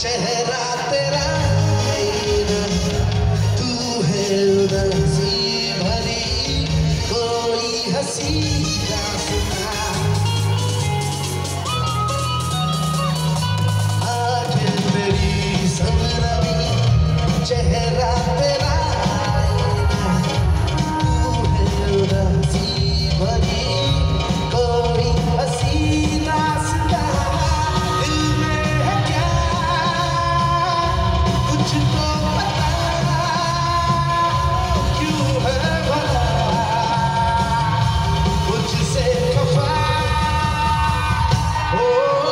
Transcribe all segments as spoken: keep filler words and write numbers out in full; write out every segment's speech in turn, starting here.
चेहरा तेरा तू है उदासी भरी कोई हंसी रास्ता आंखें तेरी संवरी चेहरा तेरा तू है उदासी भरी कोई हंसी रास्ता दिल में है क्या तुझको पता क्यों है भला मुझसे खफा ओ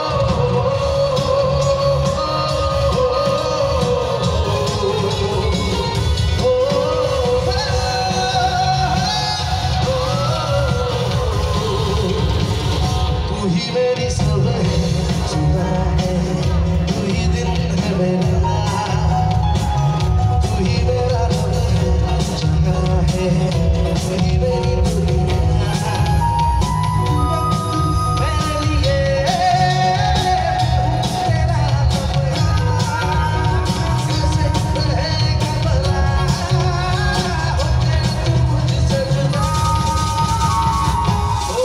तू ही मेरी सुबह सुबह है तू ही दिन है मेरा तू ही मेरा रब है जगह है तू ही मेरी दुनिया मेरे लिए तेरा कमरा कैसे रहेगा भला होके तू मुझसे जुदा ओ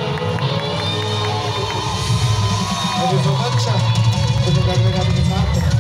Thank you so much. Terima kasih